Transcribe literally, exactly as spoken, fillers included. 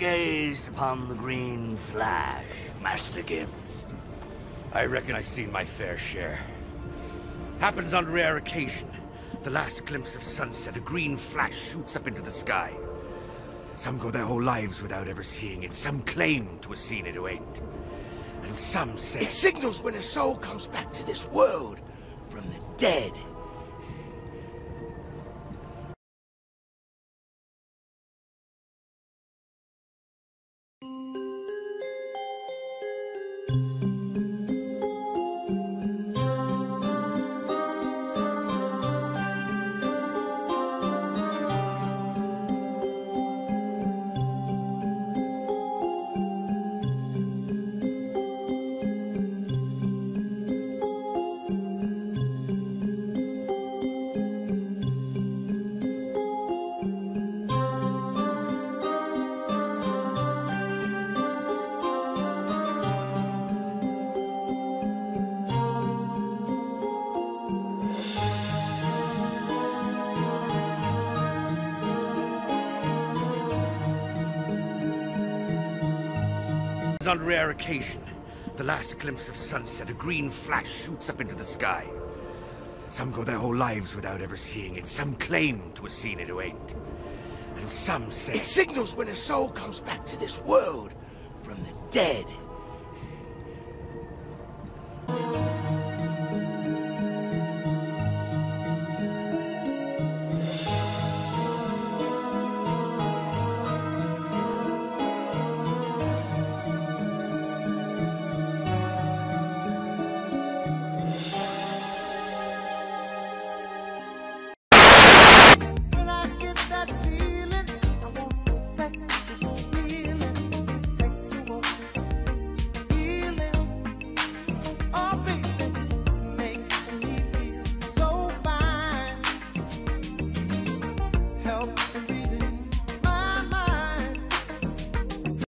gazed upon the green flash, Master Gibbs. I reckon I've seen my fair share. Happens on rare occasion. The last glimpse of sunset, a green flash shoots up into the sky. Some go their whole lives without ever seeing it. Some claim to have seen it who ain't. And some say... It signals when a soul comes back to this world from the dead. On rare occasion, the last glimpse of sunset, a green flash shoots up into the sky. Some go their whole lives without ever seeing it. Some claim to have seen it who ain't. And some say... It signals when a soul comes back to this world from the dead.